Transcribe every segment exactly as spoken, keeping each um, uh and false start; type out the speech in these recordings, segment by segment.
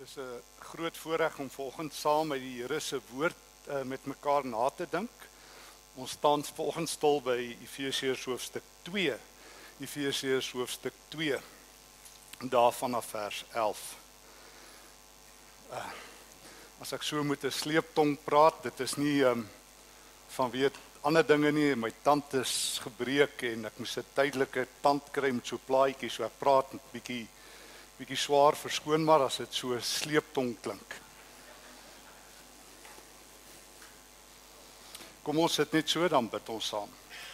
Dis 'n groot voorreg om vanoggend saam met die Here se woord uh, met mekaar na te dink. Ons staan vanoggend stil by Efesiërs hoofstuk twee. Efesiërs hoofstuk twee. Daarvan af vers elf. Uh, as ek so met 'n sleeptong praat, dit is nie um, vanweë ander dinge nie, my tand is gebreek en ek moes 'n tydelike tand kry met so 'n plaatjie, so ek praat 'n bietjie bietjie swaar, verskoon maar as dit so sleeptong klink. Kom ons sit net so, dan bid ons saam.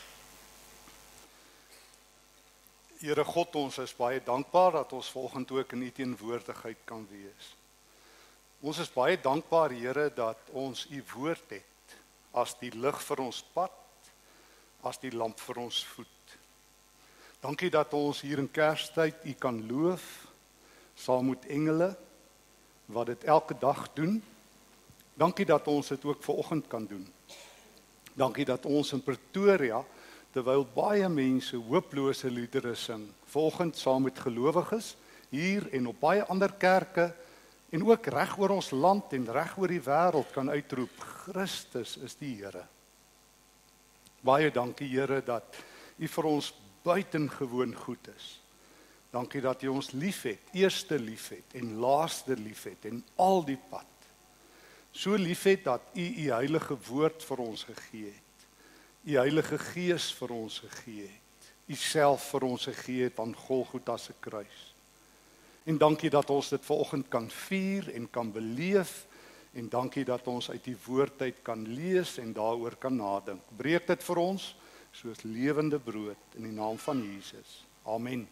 Here God, ons is baie dankbaar dat ons vanoggend ook in U teenwoordigheid kan wees. Ons is baie dankbaar, Here, dat ons U woord het as die lig vir ons pad, as die lamp vir ons voet. Dankie dat ons hier in Kerstyd U kan loof, saam met engele, wat dit elke dag doen. Dankie dat ons dit ook vanoggend kan doen. Dankie dat ons in Pretoria, terwyl baie mense hooplose liedere sing, vanoggend saam met gelowiges, hier en op baie ander kerke, en ook reg oor ons land en reg oor die wêreld kan uitroep, Christus is die Here. Baie dankie, Here, dat U vir ons buitengewoon goed is. Dankie dat U ons liefhet, eerste liefhet en laaste liefhet en al die pad. So liefhet dat U U heilige woord vir ons gegee het. U Heilige Gees vir ons gegee het. U self vir ons gegee het aan Golgotha se kruis. En dankie dat ons dit vanoggend kan vier en kan beleef en dankie dat ons uit die woord uit kan lees en daaroor kan nadink. Breek dit vir ons soos lewende brood in die naam van Jesus. Amen.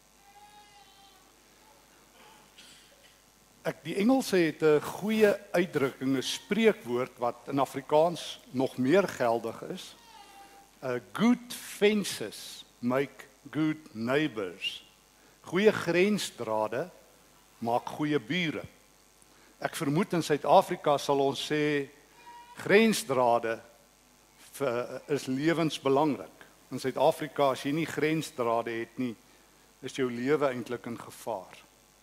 Ek die Engelse het 'n goeie uitdrukking, 'n spreekwoord wat in Afrikaans nog meer geldig is. Uh, good fences make good neighbors. Goeie grensdrade maak goeie bure. Ek vermoed in Suid-Afrika sal ons sê grensdrade vir, is lewensbelangrik. In Suid-Afrika as jy nie grensdrade het nie, is jou lewe eintlik in gevaar.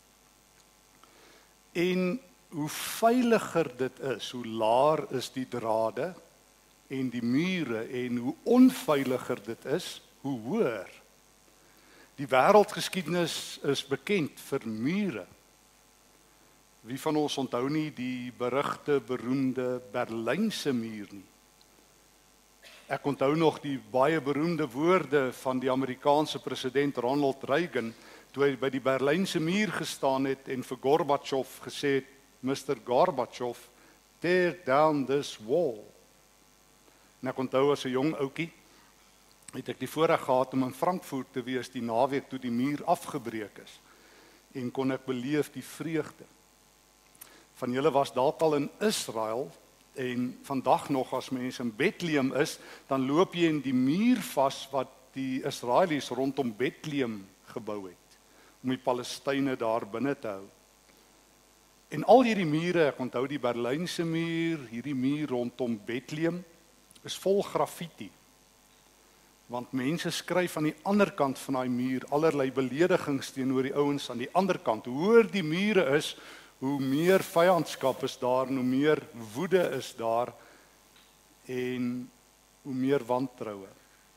En hoe veiliger dit is, hoe laer is die drade en die mure en hoe onveiliger dit is, hoe hoër. Die wêreldgeskiedenis is bekend vir mure. Wie van ons onthou nie die berugte, beroemde Berlynse muur nie? Ek onthou nog die baie beroemde woorde van die Amerikaanse president Ronald Reagan, toe hy by die Berlynse muur gestaan het en vir Gorbachev gesê het, mister Gorbachev, tear down this wall. En ek onthou as 'n jong ouetjie, het ek die voorreg gehad om in Frankfurt te wees die naweek toe die muur afgebreek is. En kon ek beleef die vreugde. Van julle was dalk al in Israel, en vandag nog as mense in Bethlehem is, dan loop jy in die muur vas wat die Israelies rondom Bethlehem gebou het, om die Palestynë daar binne te hou. En al hierdie mure, ek onthou die Berlynse muur, hierdie muur rondom Bethlehem, is vol graffiti. Want mense skryf aan die ander kant van daai muur allerlei beledigings teenoor die ouens aan die ander kant. Hoe hoër die mure is, hoe meer vyandskap is daar en hoe meer woede is daar en hoe meer wantroue.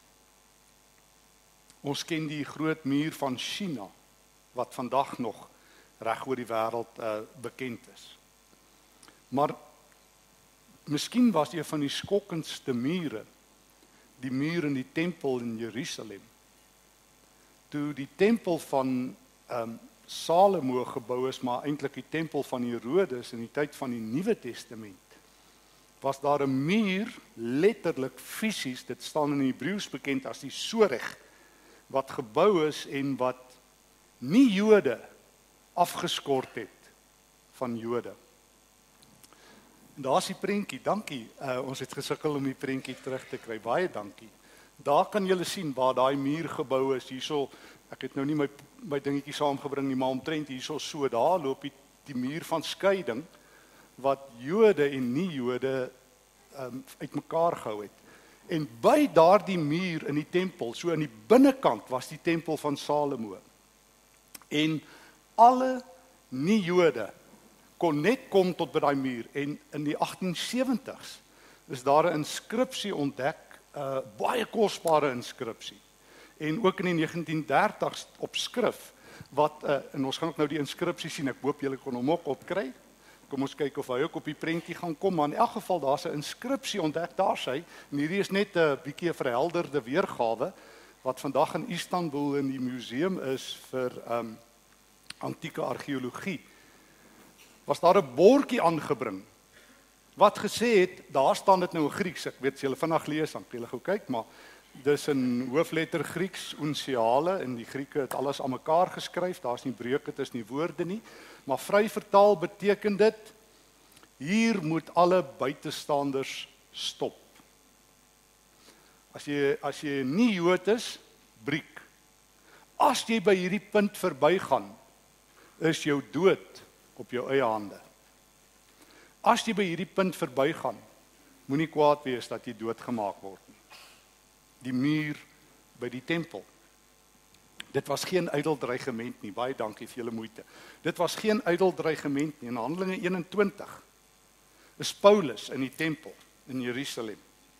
Ons ken die groot muur van China, wat vandag nog reg oor die wêreld uh, bekend is. Maar miskien was een van die skokkendste mure die muur in die tempel in Jerusalem. Toe die tempel van um, Salomo gebou is, maar eintlik die tempel van Herodes in die tyd van die Nuwe Testament, was daar 'n muur, letterlik fisies, dit staan in Hebreëus bekend as die Soreg, wat gebou is en wat nie Jode afgeskort het van Jode. En daar is die prentjie, dankie, uh, ons het gesukkel om die prentjie terug te kry, baie dankie. Daar kan julle sien waar daai muur gebou is, hierso, ek het nou nie my, my dingetjie saamgebring nie, maar omtrent hierso so, daar loop die, die muur van skeiding, wat Jode en nie Jode um, uitmekaar gehou het. En by daardie muur in die tempel, so in die binnekant, was die tempel van Salomo. En alle nie-Jode kon net kom tot by daai muur. En in die agtien sewentig's is daar 'n inskripsie ontdek, 'n uh, baie kosbare inskripsie. En ook in die negentien dertig's op skrif, wat, uh, en ons gaan ook nou die inskripsie sien, ek hoop julle kon hom ook opkry. Kom ons kyk of hy ook op die prentjie gaan kom, maar in elk geval daar's 'n inskripsie ontdek, daar sy, en hierdie is net 'n uh, bietjie 'n verhelderde weergawe, wat vandag in Istanbul in die museum is vir um, antieke argeologie. Was daar 'n bordjie aangebring, wat gesê het, daar staan dit nou in Grieks, ek weet as julle vinnig lees, dan kan julle gou kyk, maar dis in hoofletter Grieks, unsiale, en die Grieke het alles aan mekaar geskryf, daar's nie breuke tussen die woorde nie, maar vry vertaal beteken dit, hier moet alle buitestanders stop. As jy, as jy nie Jood is, briek. As jy by hierdie punt verbygaan, is jou dood op jou eie hande. As jy by hierdie punt verbygaan, moenie kwaad wees dat jy doodgemaak word nie. Die muur by die tempel. Dit was geen ydeldreigement nie, baie dankie vir julle moeite. Dit was geen ydeldreigement nie. In Handelinge eenentwintig is Paulus in die tempel in Jerusalem.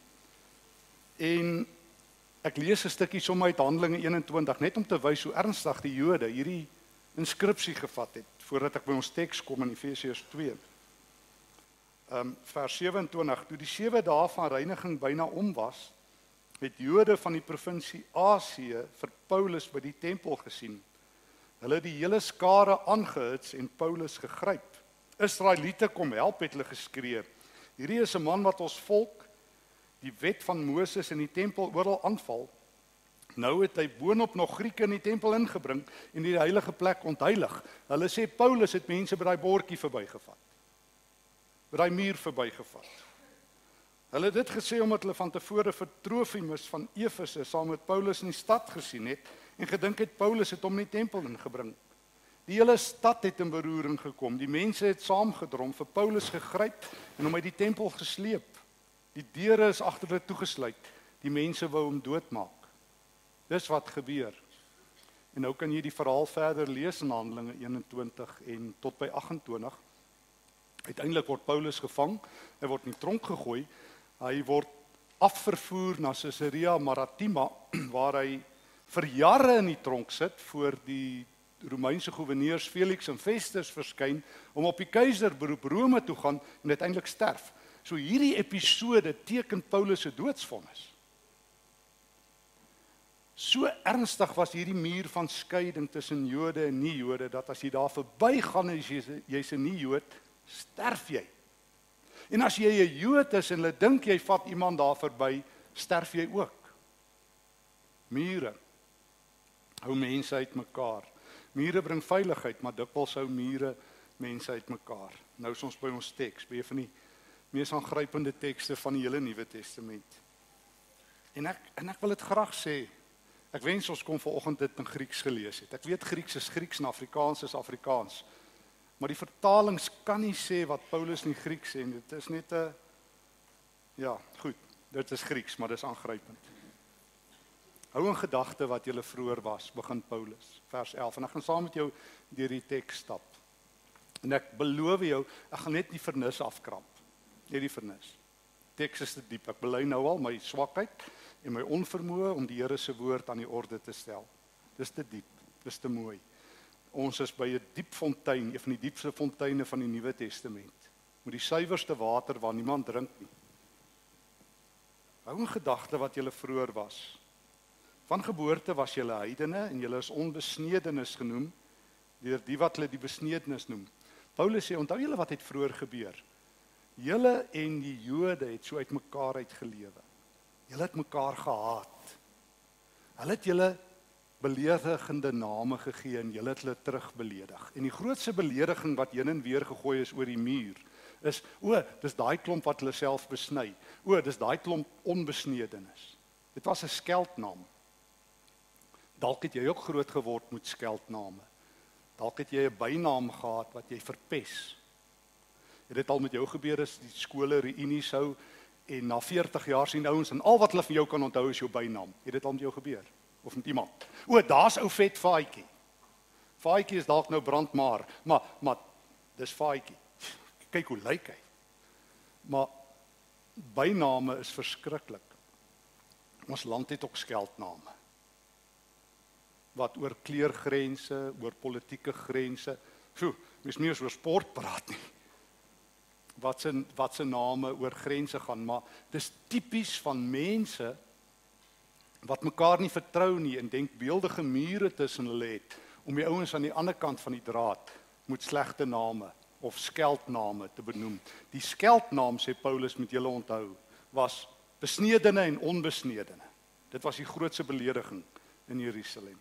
En ek lees 'n stukkie sommer uit Handelinge eenentwintig, net om te wys hoe ernstig die Jode hierdie inskripsie gevat het, voordat ek by ons teks kom in Efesiërs twee. Um, vers sewe-en-twintig, toe die sewe dae van reiniging byna om was, het Jode van die provinsie Asië vir Paulus by die tempel gesien. Hulle het die hele skare aangehits en Paulus gegryp. Israeliete kom help, het hulle geskree. Hierdie is 'n man wat ons volk, die wet van Moses in die tempel oral aanval. Nou het hy boonop nog Grieke in die tempel ingebring en die heilige plek ontheilig. Hulle sê Paulus het mense by daai bordjie verbygevat. By daai muur verbygevat. Hulle het dit gesê omdat hulle van tevore vir Trofimus van Efese saam met Paulus in die stad gesien het en gedink het Paulus het hom in die tempel ingebring. Die hele stad het in beroering gekom. Die mense het saamgedrom, vir Paulus gegryp en hom uit die tempel gesleep. Die deure is agter hulle toegesluit. Die mense wou hom doodmaak. Dis wat gebeur. En nou kan jy die verhaal verder lees in Handelinge eenentwintig en tot by agt-en-twintig. Uiteindelik word Paulus gevang, hy word in die tronk gegooi, hy word afvervoer na Caesarea Maritima, waar hy vir jare in die tronk sit, voor die Romeinse goewerneurs Felix en Festus verskyn, om op die keiser beroep Rome toe gaan en uiteindelik sterf. So hierdie episode teken Paulus se doodsvonnis. So ernstig was hierdie muur van skeiding tussen Jode en nie-Jode, dat as jy daar verbygaan en jy's 'n nie-Jood, sterf jy. En as jy 'n Jood is en hulle dink jy vat iemand daar verby, sterf jy ook. Mure hou mense uitmekaar. Mure bring veiligheid, maar dikwels hou mure mense uitmekaar. Nou is ons by ons teks, by een van die mees aangrypende tekste van die hele Nuwe Testament. En ek en ek wil dit graag sê. Ek wens ons kon vanoggend dit in Grieks gelees het. Ek weet Grieks is Grieks en Afrikaans is Afrikaans. Maar die vertalings kan nie sê wat Paulus in Grieks sê. Dit is net 'n ja, goed. Dit is Grieks, maar dis aangrypend. Hou in gedagte wat jy vroeër was, begin Paulus, vers elf. En ek gaan saam met jou deur die teks stap. En ek beloof jou, ek gaan net die vernis afkramp. Net die vernis. Teks is te diep. Ek bely nou al my swakheid en my onvermoë om die Here se woord aan die orde te stel. Dis te diep, dis te mooi. Ons is by 'n diep fontein, een van die diepste fonteine van die Nuwe Testament, met die suiwerste water waar niemand drink nie. Hou in gedagte wat julle vroeër was. Van geboorte was julle heidene en julle is onbesnedenis genoem deur die wat hulle die besnedenis noem. Paulus sê, onthou julle wat het vroeër gebeur? Julle en die Jode het so uit mekaar uitgelewe. Julle het mekaar gehaat. Hulle het julle beledigende name gegee en julle het hulle terugbeledig. En die grootste belediging wat heen en weer gegooi is oor die muur, is, o, dis daai klomp wat hulle self besny. O, dis daai klomp onbesnedenis. Dit was 'n skeldnaam. Dalk het jy ook groot geword met skeldname. Dalk het jy 'n bynaam gehad wat jy verpes. Het dit al met jou gebeur as die skole reunies hou en na veertig jaar sien ouens en al wat hulle van jou kan onthou is jou bynaam. Het dit al met jou gebeur? Of met iemand? O, daar's ou vet Faaitjie. Faaitjie is dalk nou brandmaar, maar maar dis Faaitjie. Kyk hoe lyk hy. Maar byname is verskriklik. Ons land het ook skeldname. Wat oor kleurgrense, oor politieke grense. Pjoe, mens nie eens oor sport praat nie. Wat se wat se name oor grense gaan, maar dis tipies van mense wat mekaar nie vertrou nie en denk beeldige mure tussen hulle het, om die ouens aan die ander kant van die draad met slegte name of skeldname te benoem. Die skeldnaam, sê Paulus, moet julle onthou, was besnedene en onbesnedene. Dit was die grootste belediging in Jerusalem.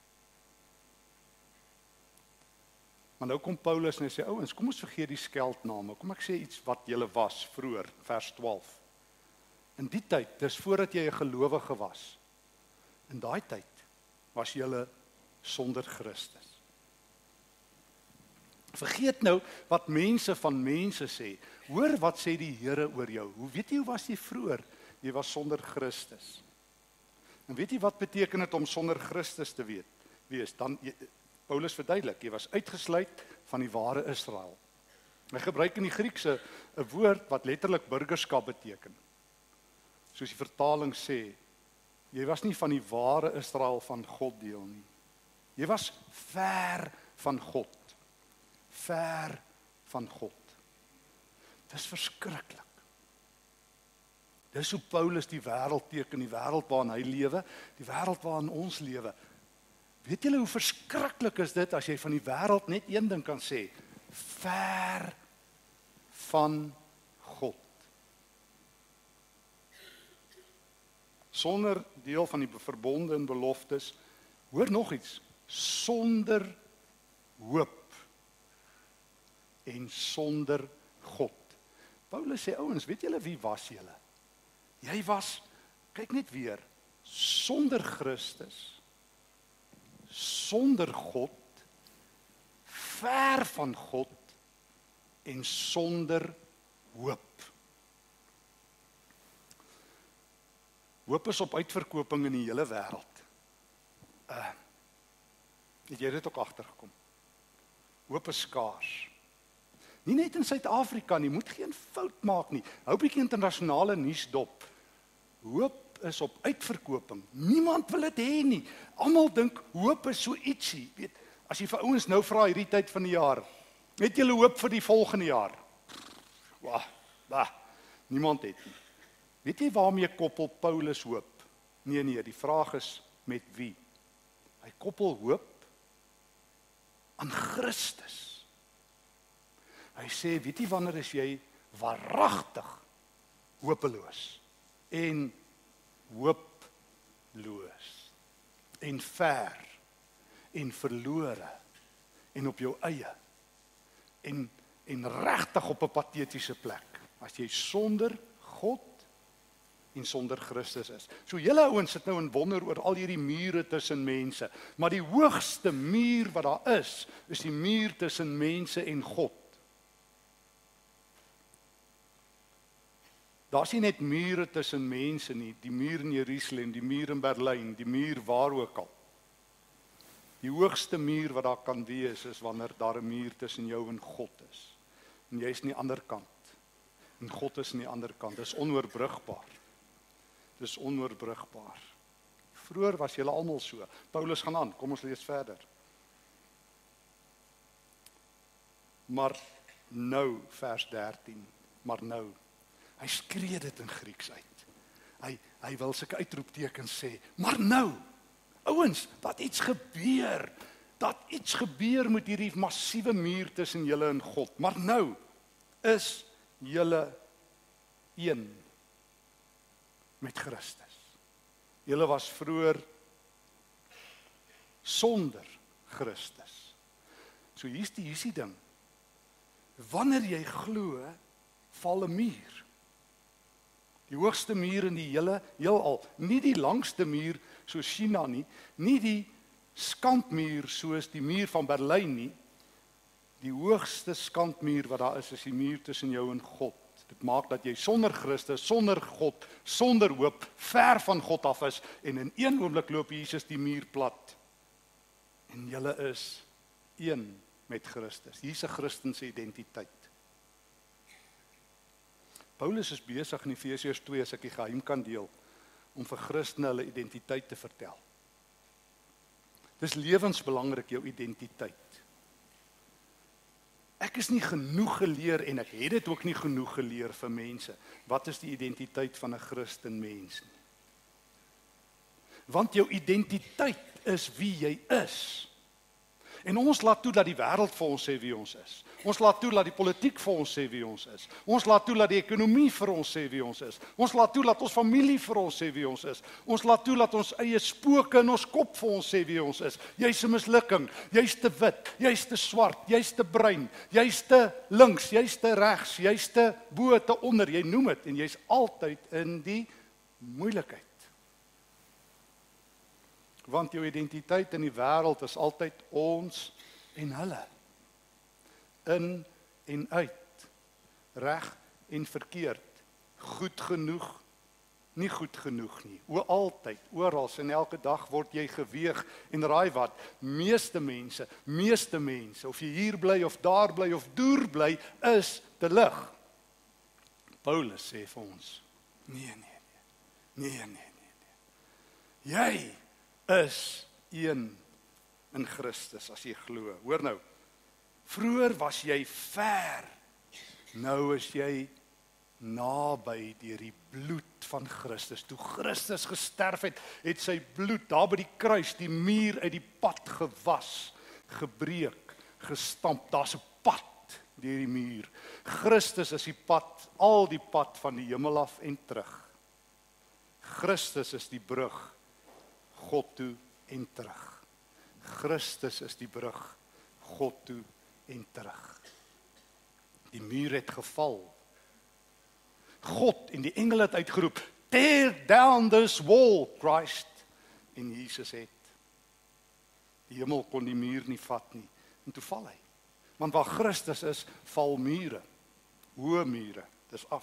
Maar nou kom Paulus en hy sê, ouens, kom ons vergeet die skeldname. Kom ek sê iets wat julle was vroeër, vers twaalf. In die tyd, dis voordat jy 'n gelowige was. In daai tyd was julle sonder Christus. Vergeet nou wat mense van mense sê. Hoor wat sê die Here oor jou. Hoe weet jy hoe was jy vroeër? Jy was sonder Christus. En weet jy wat beteken dit om sonder Christus te weet? Wees dan Paulus verduidelik, jy was uitgesluit van die ware Israel. Hy gebruik in die Griekse 'n woord wat letterlik burgerskap beteken. Soos die vertaling sê, jy was nie van die ware Israel van God deel nie. Jy was ver van God. Ver van God. Dis verskriklik. Dis hoe Paulus die wêreld teken, die wêreld waarin hy lewe, die wêreld waarin ons lewe. Weet julle hoe verskriklik is dit as jy van die wêreld net een ding kan sê? Ver van God. Sonder deel van die verbonde en beloftes, hoor nog iets, sonder hoop en sonder God. Paulus sê, ouens, weet julle wie was julle? Jy was, kyk net weer, sonder Christus, sonder God, ver van God en sonder hoop. Hoop is op uitverkoping in die hele wêreld. Uh, het jy dit ook agtergekom? Hoop is skaars. Nie net in Suid-Afrika nie, moet geen fout maak nie. Hou bietjie internasionale nuus dop. Hoop is op uitverkoping. Niemand wil dit hê nie. Almal dink hoop is so ietsie, weet. As jy vir ouens nou vra hierdie tyd van die jaar, het julle hoop vir die volgende jaar? Wah, bah, niemand het nie. Weet jy waarmee koppel Paulus hoop? Nee, nee, die vraag is met wie? Hy koppel hoop aan Christus. Hy sê, weet jy wanneer is jy waaragtig hopeloos en hooploos en ver en verlore en op jou eie en, en regtig op 'n patetiese plek as jy sonder God en sonder Christus is. So julle ouens sit nou in wonder oor al hierdie mure tussen mense, maar die hoogste muur wat daar is, is die muur tussen mense en God. Daar's nie net mure tussen mense nie, die muur in Jerusalem, die muur in Berlyn, die muur waar ook al. Die hoogste muur wat daar kan wees is wanneer daar 'n muur tussen jou en God is. En jy is aan die ander kant. En God is aan die ander kant. Dit is onoorbrugbaar. Dit is onoorbrugbaar. Vroeger was julle almal so. Paulus gaan aan, kom ons lees verder. Maar nou, vers dertien, maar nou. Hy skree dit in Grieks uit. Hy, hy wil sulke uitroeptekens sê, maar nou, ouens, dat iets gebeur, dat iets gebeur met hierdie massiewe muur tussen julle en God, maar nou is julle een met Christus. Julle was vroeër sonder Christus. So hier's die, hier's die ding. Wanneer jy glo, val 'n muur. Die hoogste muur in die hele heelal, nie die langste muur soos China nie, nie die skandmuur soos die muur van Berlyn nie. Die hoogste skandmuur wat daar is, is die muur tussen jou en God. Dit maak dat jy sonder Christus, sonder God, sonder hoop, ver van God af is en in een oomblik loop Jesus die muur plat. En julle is een met Christus. Hier's 'n Christense identiteit. Paulus is besig in Efesiërs twee, as ek die geheim kan deel, om vir Christene hulle identiteit te vertel. Dis lewensbelangrik, jou identiteit. Ek is nie genoeg geleer en ek het dit ook nie genoeg geleer vir mense. Wat is die identiteit van 'n Christen mens nie? Want jou identiteit is wie jy is. En ons laat toe dat die wêreld vir ons sê wie ons is. Ons laat toe dat die politiek vir ons sê wie ons is. Ons laat toe dat die ekonomie vir ons sê wie ons is. Ons laat toe dat ons familie vir ons sê wie ons is. Ons laat toe dat ons eie spooke in ons kop vir ons sê wie ons is. Jy's 'n mislukking, jy's te wit, jy's te swart, jy's te bruin, jy's te links, jy's te regs, jy's te bo, te onder, jy noem dit en jy's altyd in die moeilikheid. Want jou identiteit in die wêreld is altyd ons en hulle. In en uit. Reg en verkeerd. Goed genoeg, nie goed genoeg nie. O altyd, oral en elke dag word jy geweeg en raai wat? Meeste mense, meeste mense, of jy hier bly of daar bly of deur bly, is te lig. Paulus sê vir ons, nee, nee, nee, nee, nee, nee. Jy is een in Christus as jy glo. Hoor nou, vroeër was jy ver, nou is jy naby deur die bloed van Christus. Toe Christus gesterf het, het sy bloed daar by die kruis die muur uit die pad gewas, gebreek, gestamp. Daar's 'n pad deur die muur. Christus is die pad, al die pad van die hemel af en terug. Christus is die brug God toe en terug. Christus is die brug God toe en terug. Die muur het geval. God en die engele het uitgeroep, tear down this wall, Christ. En Jesus het. Die hemel kon die muur nie vat nie. En toe val hy. Want waar Christus is, val mure. Hoë mure. Dis af.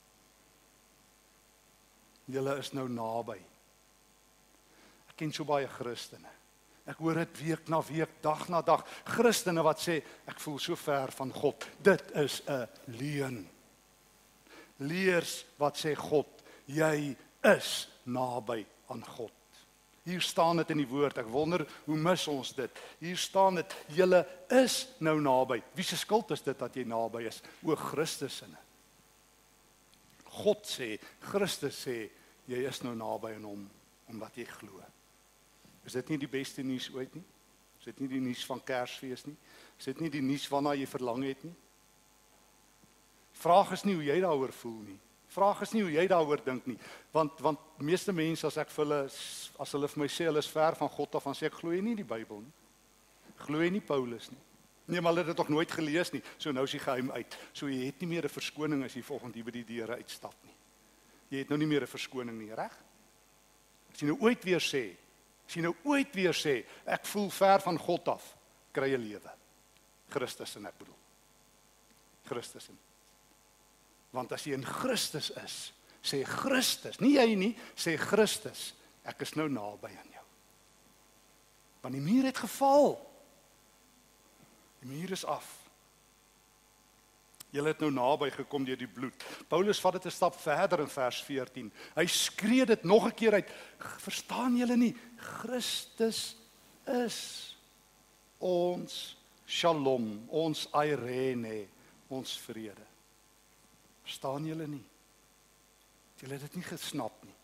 Julle is nou naby. Ek ken so baie Christene. Ek hoor dit week na week, dag na dag. Christene wat sê, ek voel so ver van God. Dit is 'n leuen. Leers wat sê God, jy is naby aan God. Hier staan dit in die woord, ek wonder, hoe mis ons dit? Hier staan dit, julle is nou naby. Wie se skuld is dit dat jy naby is? O Christus sinne. God sê, Christus sê, jy is nou naby aan hom, omdat jy glo. Is dit nie die beste nuus ooit nie? Is dit nie die nuus van Kersfees nie? Is dit nie die nuus waarna jy verlang het nie? Vraag is nie hoe jy daaroor voel nie. Vraag is nie hoe jy daaroor dink nie. Want want meeste mense as ek vir hulle as hulle vir my sê hulle is ver van God af, dan sê ek glo jy nie die Bybel nie. Glo jy nie Paulus nie. Nee, maar hulle het dit tog nooit gelees nie. So nou is die geheim uit. So jy het nie meer 'n verskoning as jy volgende hier by die deure uitstap nie. Jy het nou nie meer 'n verskoning nie, reg? As jy nou ooit weer sê, as jy nou ooit weer sê, ek voel ver van God af, kry jy lewe. Christus en ek bedoel. Christus en. Want as jy in Christus is, sê Christus, nie jy nie, sê Christus, ek is nou naby aan jou. Want die muur het geval. Die muur is af. Julle het nou naby gekom deur die bloed. Paulus vat dit 'n stap verder in vers veertien. Hy skree dit nog 'n keer uit. Verstaan julle nie? Christus is ons shalom, ons eirene, ons vrede. Verstaan julle nie? Julle het dit nie gesnap nie.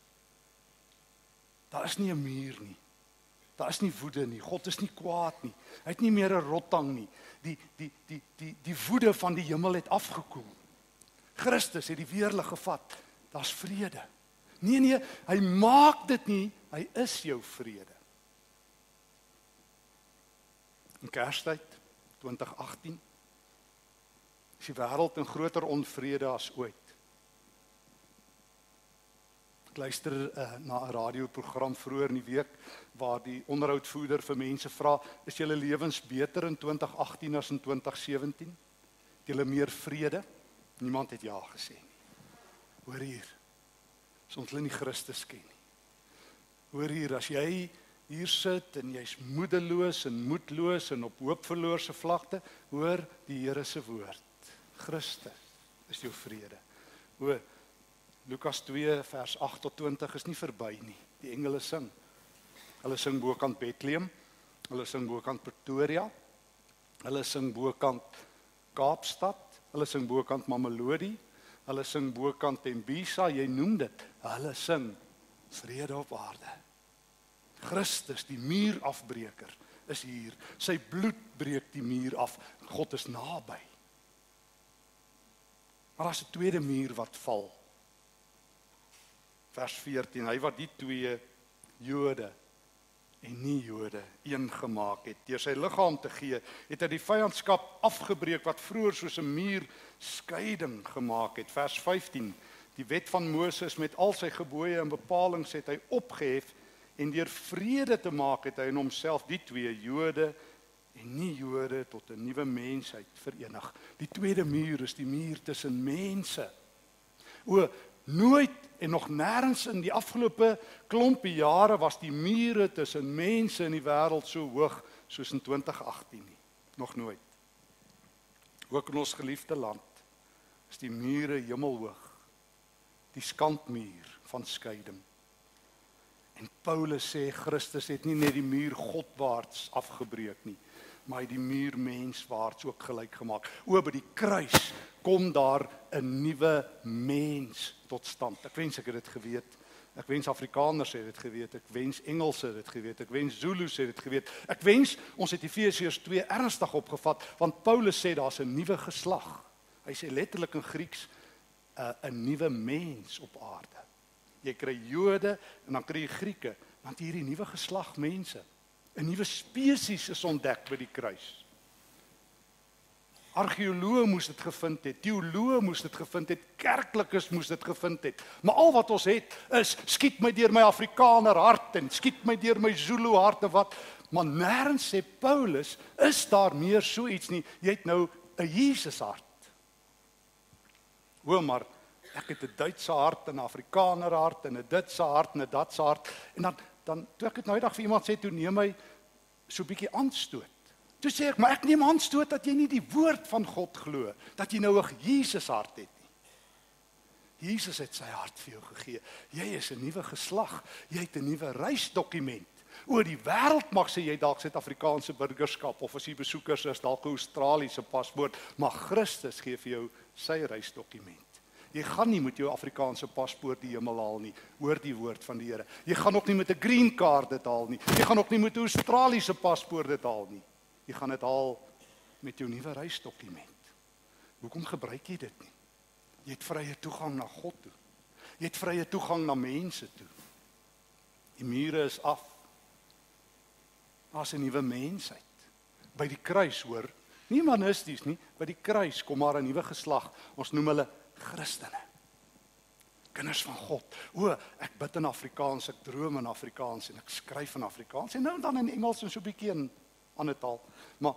Daar is nie 'n muur nie. Daar is nie woede nie. God is nie kwaad nie. Hy het nie meer 'n rottang nie. Die die die die die woede van die hemel het afgekoel. Christus het die weerlig gevat. Daar's vrede. Nee nee, hy maak dit nie, hy is jou vrede. In Kerstyd twintig agtien is die wêreld in groter onvrede as ooit. Ek luister uh, na 'n radioprogram vroeër in die week waar die onderhoudvoerder vir mense vra, is julle lewens beter in twintig agtien as in twintig sewentien? Het julle meer vrede? Niemand het ja gesê nie. Hoor hier, as ons hulle nie Christus ken nie. Hoor hier, as jy hier sit en jy's moedeloos en moedloos en op hoopverloorse vlakte, hoor die Here se woord. Christus is jou vrede. O, Lukas twee vers agt tot twintig is nie verby nie. Die engele sing. Hulle sing bokant Bethlehem, hulle sing bokant Pretoria, hulle sing bokant Kaapstad, hulle sing bokant Mamelodi, hulle sing bokant Tembisa, jy noem dit. Hulle sing vrede op aarde. Christus, die muurafbreker, is hier. Sy bloed breek die muur af. God is naby. Maar daar's 'n tweede muur wat val. Vers veertien, hy wat die twee Jode en nie Jode een gemaak het, deur sy liggaam te gee, het hy die vyandskap afgebreek wat vroeër soos 'n muur skeiding gemaak het. Vers vyftien, die wet van Moses met al sy gebooie en bepalinge het hy opgehef en deur vrede te maak het hy in homself die twee Jode en nie Jode tot 'n nuwe mensheid verenig. Die tweede muur is die muur tussen mense. O, nooit en nog nêrens in die afgelope klompie jare was die mure tussen mense in die wêreld so hoog soos in twintig agtien nie. Nog nooit. Ook in ons geliefde land is die mure hemelhoog. Die skandmuur van skeiding. En Paulus sê Christus het nie net die muur godwaarts afgebreek nie, maar hy die muur menswaarts ook gelyk gemaak. O, by die kruis kom daar 'n nuwe mens tot stand. Ek wens ek het dit geweet. Ek wens Afrikaners het dit geweet. Ek wens Engelse het dit geweet. Ek wens Zulus het dit geweet. Ek wens ons het Efesiërs twee ernstig opgevat, want Paulus sê daar's 'n nuwe geslag. Hy sê letterlik in Grieks 'n 'n nuwe mens op aarde. Jy kry Jode en dan kry jy Grieke, want hierdie nuwe geslag mense, 'n nuwe spesies is ontdek by die kruis. Argeoloë moes dit gevind het, teoloë moes dit gevind het, kerklikes moes dit gevind het. Maar al wat ons het is skiet my deur my Afrikaner hart en skiet my deur my Zulu hart en wat. Maar nêrens sê Paulus, is daar meer so iets nie. Jy het nou 'n Jesus hart. Hoor maar, ek het 'n Duitse hart en 'n Afrikaner hart en 'n ditse hart en 'n datse hart. En dan dan toe ek dit nou eendag vir iemand sê, toe neem hy so 'n bietjie aanstoot. Toe sê ek, maar ek neem aanstoot dat jy nie die woord van God glo, dat jy nou 'n Jesus hart het nie. Jesus het sy hart vir jou gegee. Jy is 'n nuwe geslag. Jy het 'n nuwe reisdokument. Oor die wêreld mag sê jy dalk Suid-Afrikaanse burgerskap of as jy besoekers is dalk 'n Australiese paspoort, maar Christus gee vir jou sy reisdokument. Jy gaan nie met jou Afrikaanse paspoort die hemel haal nie. Hoor die woord van die Here. Jy gaan ook nie met 'n green card dit haal nie. Jy gaan ook nie met 'n Australiese paspoort dit haal nie. Jy gaan dit haal met jou nuwe reisdokument. Hoekom gebruik jy dit nie? Jy het vrye toegang na God toe. Jy het vrye toegang na mense toe. Die mure is af. Daar's 'n nuwe mensheid. By die kruis, hoor, nie manisties nie, by die kruis kom maar 'n nuwe geslag. Ons noem hulle Christene. Kinders van God. O, ek bid in Afrikaans, ek droom in Afrikaans en ek skryf in Afrikaans en nou en dan in Engels en so 'n bietjie in ander taal. Maar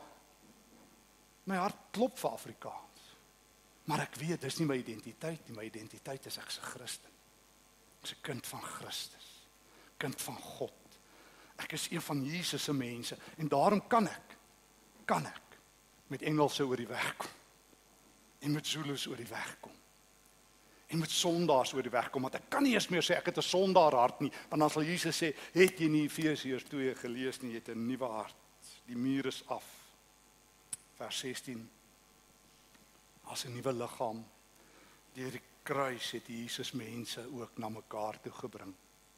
my hart klop vir Afrikaans. Maar ek weet, dis nie my identiteit nie. My identiteit is ek's 'n Christen. Ek's 'n kind van Christus. Kind van God. Ek is een van Jesus se mense en daarom kan ek kan ek met Engelse oor die weg kom. En met Zulus oor die weg kom. En met sondaars oor die weg kom, want ek kan nie eens meer sê ek het 'n sondaar hart nie, want dan sal Jesus sê, het jy nie Efesiërs twee gelees nie, jy het 'n nuwe hart. Die muur is af. Vers sestien. As 'n nuwe liggaam deur die kruis het Jesus mense ook na mekaar toe gebring.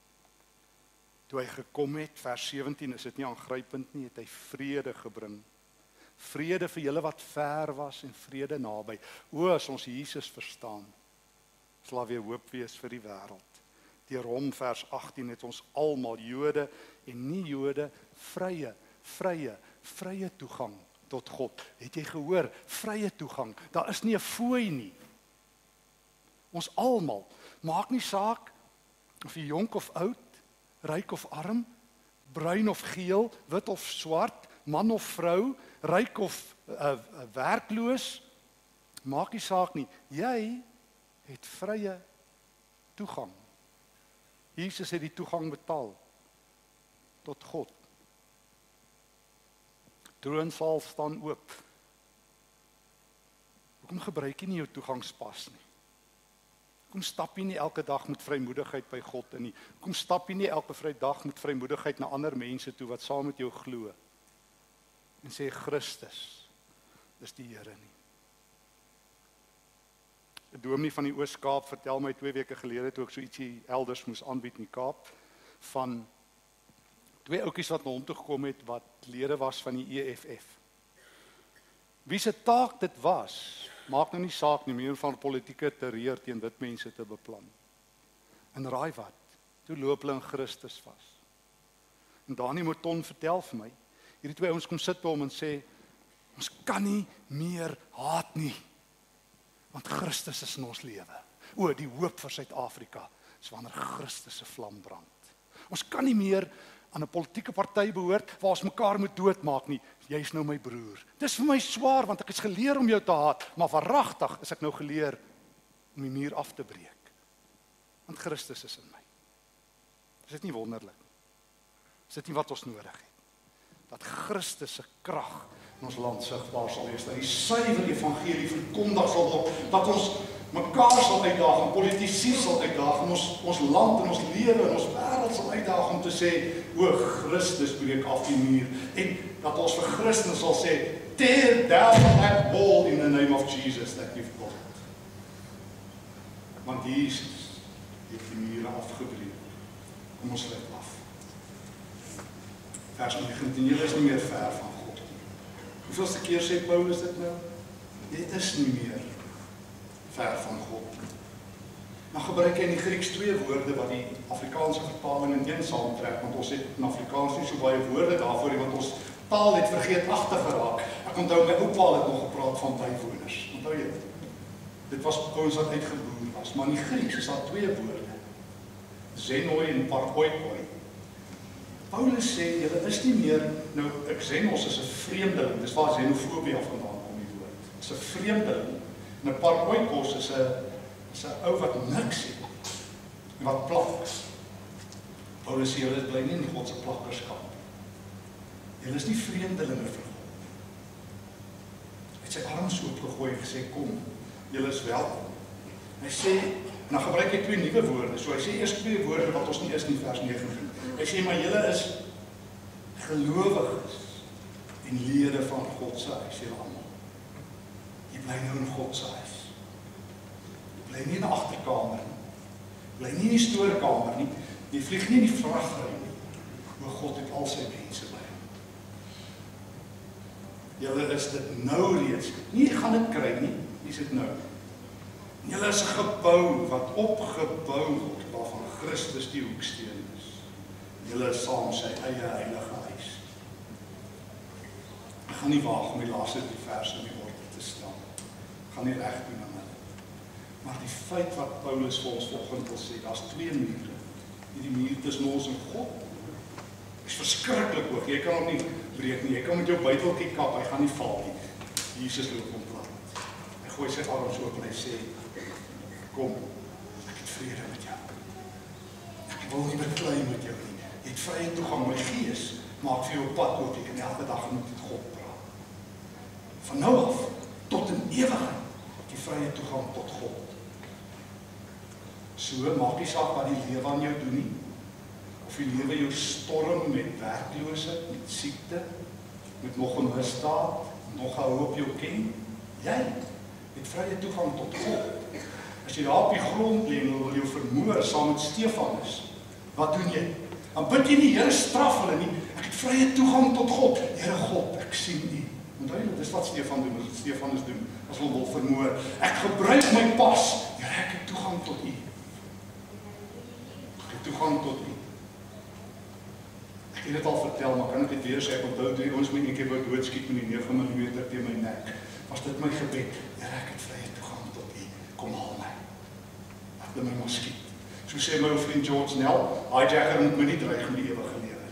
Toe hy gekom het, vers sewentien, is dit nie aangrypend nie, het hy vrede gebring. Vrede vir julle wat ver was en vrede naby. O, as ons Jesus verstaan, sal daar weer hoop wees vir die wêreld. Deur hom, vers agttien, het ons almal, Jode en nie Jode, vrye, vrye, vrye toegang tot God. Het jy gehoor? Vrye toegang. Daar is nie 'n fooi nie. Ons almal, maak nie saak of jy jonk of oud, ryk of arm, bruin of geel, wit of swart, man of vrou, ryk of uh, werkloos, maak nie saak nie. Jy het vrye toegang. Jesus het die toegang betaal tot God. Troonsaal staan oop. Hoekom gebruik jy nie jou toegangspas nie? Kom stap jy nie elke dag met vrymoedigheid by God in nie. Kom stap jy nie elke Vrydag met vrymoedigheid na ander mense toe wat saam met jou glo. En sê Christus is die Here nie. 'n Dominee van die Oos-Kaap vertel my twee weke gelede toe ek so ietsie elders moes aanbied in die Kaap van twee ouetjies wat na hom toe gekom het wat lede was van die E F F. Wie se taak dit was, maak nou nie saak nie, meer van politieke terreur teen wit mense te beplan. En raai wat? Toe loop hulle in Christus vas. En Dani Mouton vertel vir my, hierdie twee ouens kom sit by hom en sê, ons kan nie meer haat nie, want Christus is in ons lewe. O, die hoop vir Suid-Afrika is wanneer Christus se vlam brand. Ons kan nie meer aan 'n politieke party behoort waar ons mekaar moet doodmaak nie. Jy is nou my broer. Dis vir my swaar want ek is geleer om jou te haat, maar waaragtig is ek nou geleer om die muur af te breek. Want Christus is in my. Is dit nie wonderlik? Is dit nie wat ons nodig het? Dat Christus se krag in ons land sigbaar sal wees, dat die suiwer evangelie verkondig sal word, dat ons mekaar sal uitdaag, en politici sal uitdaag, en ons, ons land en ons lewe en ons wêreld sal uitdaag om te sê, o Christus breek af die muur, en dat ons vir Christus sal sê, tear down that wall in the name of Jesus that you've built. Want Jesus het die mure afgebreek. Kom ons sluit af. Vers negentien, julle is nie meer ver van God. Hoeveelste keer sê Paulus dit nou? Dit is nie meer ver van God. Dan gebruik hy in die Grieks twee woorde wat die Afrikaanse vertaling in een saamtrek, want ons het in Afrikaans nie so baie woorde daarvoor nie, want ons taal het vergeetachtig geraak. Ek onthou my oupa het nog gepraat van bywoners. Onthou jy dit? Dit was ons wat uitgeboer was, maar in die Grieks is daar twee woorde. Xenoi en parkoikoi. Paulus sê, julle is nie meer, nou, ek xenos is 'n vreemdeling, dis waar xenofobie af vandaan kom die woord. Dis 'n vreemdeling. En 'n parkoikos is 'n is 'n ou wat niks het, en wat plak. Paulus sê, julle bly nie in God se plakkerskap. Julle is nie vreemdelinge vir God. Hy het sy arms oopgegooi en gesê, kom, julle is welkom. Hy sê, en dan gebruik hy twee nuwe woorde, so hy sê eers twee woorde wat ons nie is in vers negentien. Hy sê, maar julle is gelowiges en lede van God se huis, julle almal. Jy bly nou in God se huis. Jy bly nie in 'n agterkamer nie. Jy bly nie in die stoorkamer nie. Jy vlieg nie in die vragry nie. Maar God het al sy mense by hom. Julle is dit nou reeds. Nie gaan dit kry nie, is dit nou. Julle is 'n gebou wat opgebou word, waarvan Christus die hoeksteen is. Julle is saam sy eie heilige huis. Ek gaan nie waag om die laaste drie verse in die orde te stel. Ek gaan nie reg doen aan hulle. Maar die feit wat Paulus vir ons vanoggend wil sê, daar's twee mure. Hierdie muur tussen ons en God is verskriklik hoog. Jy kan hom nie breek nie. Jy kan met jou buiteltjie kap, hy gaan nie val nie. Jesus loop hom plat. Hy gooi sy arms oop en hy sê, kom, ek het vrede met jou. Ek wil nie beklei met jou nie. Jy het vrye toegang, my gees maak vir jou pad oop, jy kan elke dag met God praat. Van nou af, tot in ewigheid, die vrye toegang tot God. So, maak nie saak wat die lewe aan jou doen nie, of die lewe jou storm met werkloosheid, met siekte, met nog 'n misdaad, nog 'n hoop jou ken, jy het vrye toegang tot God. As jy daar op die grond lê en wil jou vermoor saam met Stefanus, wat doen jy? Dan bid jy nie, Here straf hulle nie, ek het vrye toegang tot God. Here God, ek sien U. Onthou jy, dis wat Stefan doen, wat Stefanus doen, as hulle wil vermoor. Ek gebruik my pas, Here, ek het toegang tot U. Ek het toegang tot U. Ek het dit al vertel, maar kan ek dit weer sê, ek onthou toe ons my een keer wou doodskiet met die nege millimeter teen my nek, was dit my gebed, Here, ek het vrye toegang tot U, kom haal my. Ek wil my maar skiet. So sê my ou vriend George Nell, hijacker moet my nie dreig met die ewige lewe.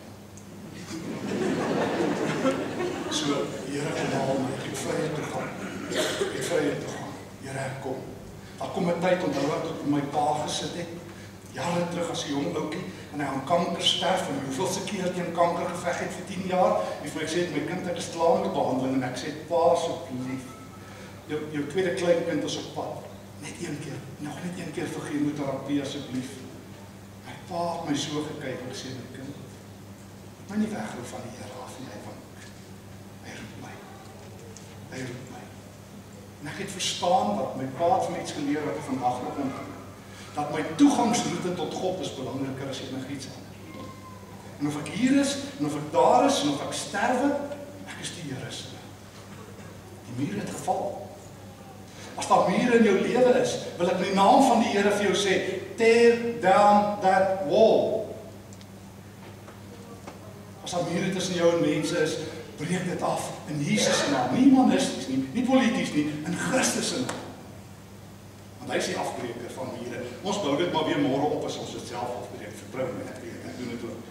So, Here, kom haal my, ek het vrye toegang. Ek het vrye toegang. Here, kom. Daar kom 'n tyd, onthou ek tot my pa gesit het, jare terug as 'n jong ouetjie, en hy aan kanker sterf, en hoeveelste keer teen kanker geveg het vir tien jaar, en voor ek sê, my kind, ek is klaar met behandeling, en ek sê, pa, asseblief, jou, jou tweede kleinkind is op pad, Net een keer, nog net een keer vir chemoterapie asseblief. My pa het my so gekyk en gesê, my kind, my nie wegroep van die Here af nie, hy van, hy roep my. Hy roep my. En ek het verstaan wat my pa het vir my iets geleer wat ek vandag nog ontmoet. Dat my toegangsroete tot God is belangriker as enigiets anders. En of ek hier is, en of ek daar is, en of ek sterwe, ek is die Here se. Die muur het geval. As daar mure in jou lewe is, wil ek in die naam van die Here vir jou sê, tear down that wall. As daar mure tussen jou en mense is, breek dit af in Jesus se naam. Nie humanisties nie, nie polities nie, in Christus se naam. Want hy is die afbreker van mure. Ons bou dit maar weer môre op as ons dit self afbreek. Vertrou my, ek weet, ek doen dit ook.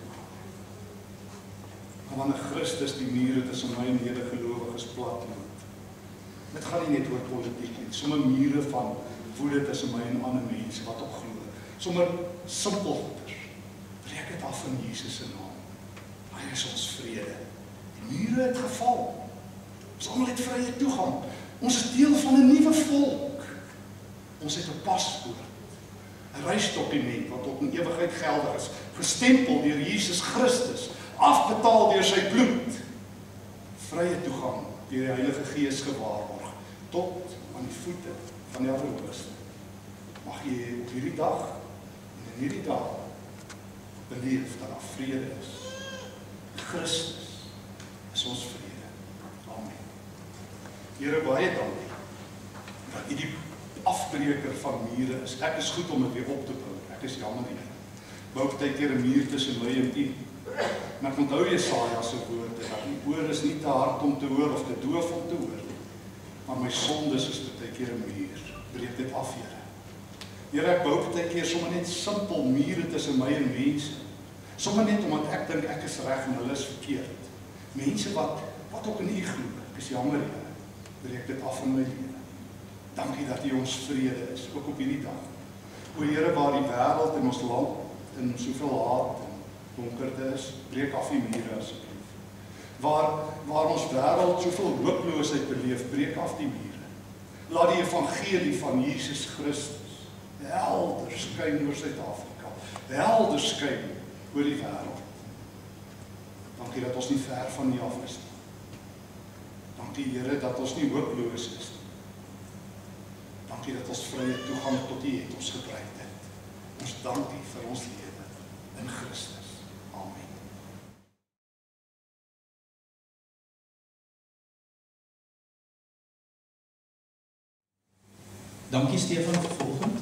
Maar wanneer Christus die mure tussen my en medegelowiges platloop, dit gaan nie net oor politiek nie, sommer mure van woede tussen my en ander mense wat op glo. Sommer simpel goeders. Breek dit af in Jesus se naam. Hy is ons vrede. Die mure het geval. Ons almal het vrye toegang. Ons is deel van 'n nuwe volk. Ons het 'n paspoort. 'n Reisdokument wat tot in ewigheid geldig is, gestempel deur Jesus Christus, afbetaal deur sy bloed. Vrye toegang deur die Heilige Gees gewaarborg tot aan die voete van die Allerhoogste. Mag jy op hierdie dag en in hierdie dag beleef dat daar vrede is. Christus is ons vrede. Amen. Here, baie dankie dat U die afbreker van mure is. Ek is goed om dit weer op te bou. Ek is jammer nie. Bou baie keer 'n muur tussen my en U. Maar ek onthou Jesaja se woorde dat die oor is nie te hard om te hoor of te doof om te hoor. Maar my sondes is baie keer 'n muur. Breek dit af, Here. Here, ek bou baie keer sommer net simpel mure tussen my en mense. Sommer net omdat ek dink ek is reg en hulle is verkeerd. Mense wat wat ook in U glo. Ek is jammer, Here. Breek dit af in my lewe. Dankie dat U ons vrede is, ook op hierdie dag. O Here, waar die wêreld en ons land in soveel haat en donkerte is, breek af die mure asseblief. Waar, waar ons wêreld soveel hooploosheid beleef, breek af die mure. Laat die evangelie van Jesus Christus helder skyn oor Suid-Afrika, helder skyn oor die wêreld. Dankie dat ons nie ver van U af is nie. Dankie Here dat ons nie hooploos is nie. Dankie dat ons vrye toegang tot U het ons gebruik het. Ons dank U vir ons lewe in Christus. Amen. Dankie Stefan vir volgend.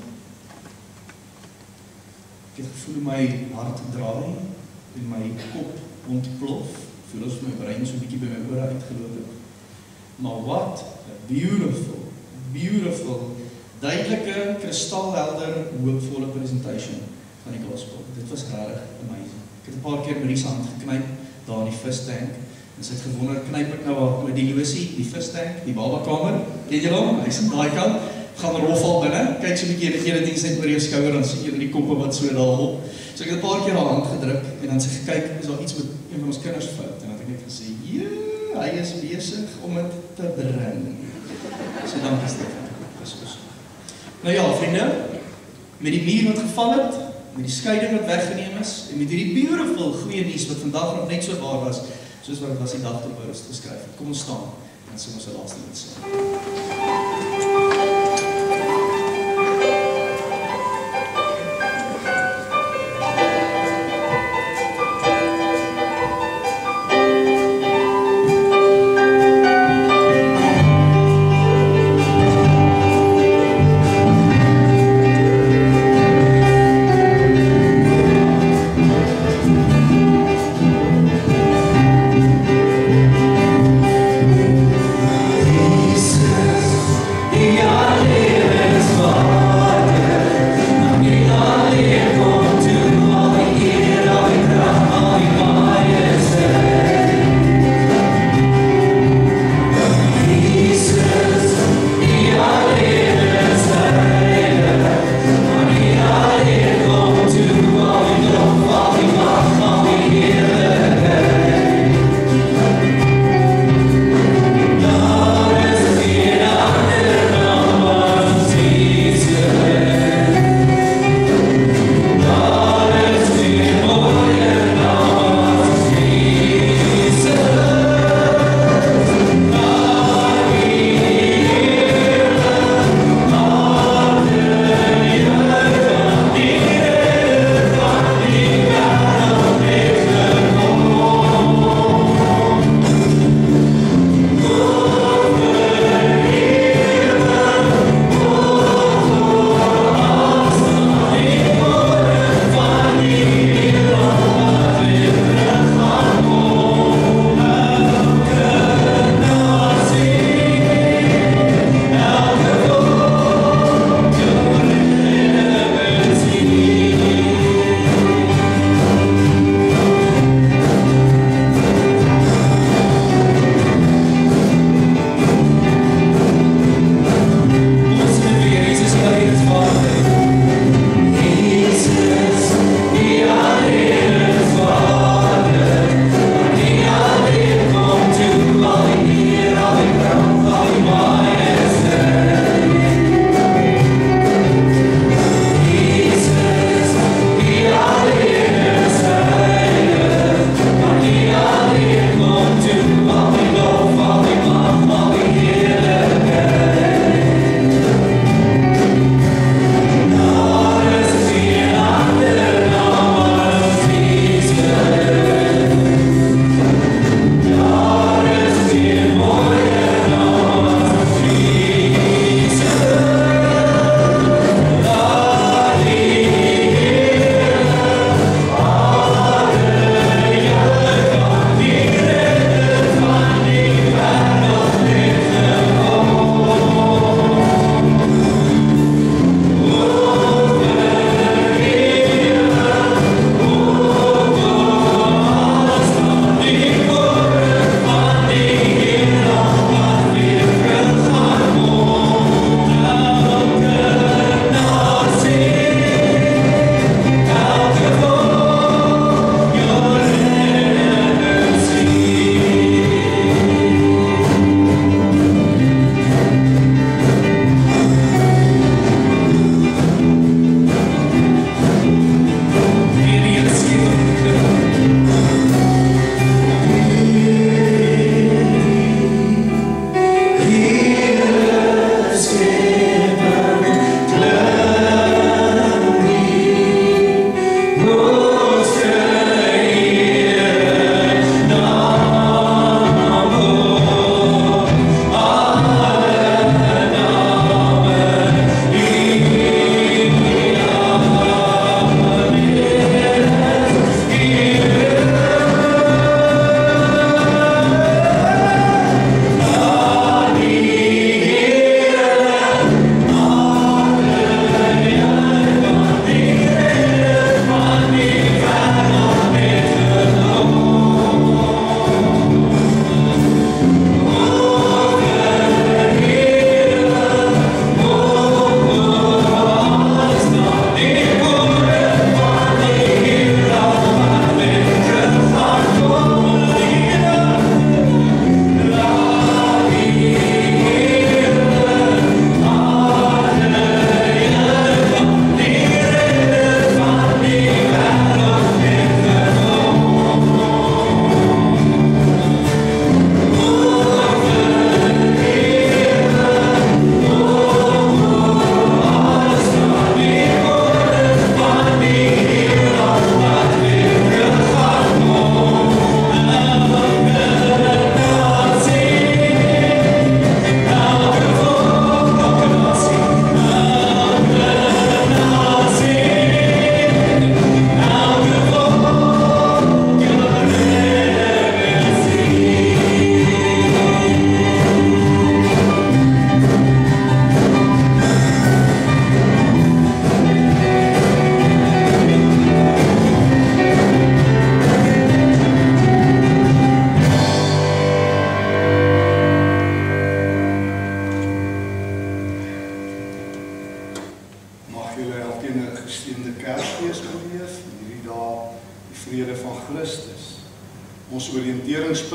Ek het gevoel my hart draai en my kop ontplof. Voel as my brein so 'n bietjie by my ore uitgeloop het. Maar what a beautiful, beautiful, duidelike, kristalhelder, hoopvolle presentation van die gospel. Dit was regtig amazing. Ek het 'n paar keer Marie se hand geknyp daar in die vistank. En sy het gewonder, knyp ek nou met die losie, die vistank, die babakamer. Ken julle hom? Hy's aan daai kant. Gaan rof al binne. Kyk so 'n bietjie en gee dit iets net oor jou skouer, dan sien jy die koppe wat so daar op. So ek het 'n paar keer haar hand gedruk en dan sy gekyk, is daar iets met een van ons kinders fout? En dan het ek net gesê, "Ja, hy is besig om dit te bring." So dankie Stefan. Dis goed. Nou ja, vriende, met die muur wat geval het, met die skeiding wat weggeneem is en met hierdie beautiful goeie nuus wat vandag nog net so waar was, soos wat dit was die dag toe Paulus geskryf het. Kom ons staan en sing ons se laaste lied saam. Jesus.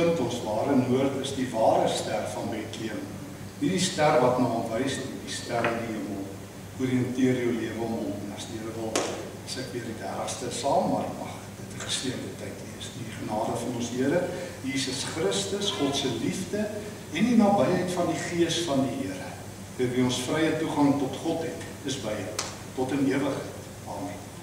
vind ons ware noord is die ware ster van Bethlehem. Nie die ster wat na hom wys nie, die ster in die hemel. Oriënteer jou lewe om hom. En as die Here wil, is ek weer die dertigste saam, maar mag dit 'n geseënde tyd wees. Die genade van ons Here Jesus Christus, God se liefde en die nabyheid van die Gees van die Here, deur wie ons vrye toegang tot God het, is by hom tot in ewigheid. Amen.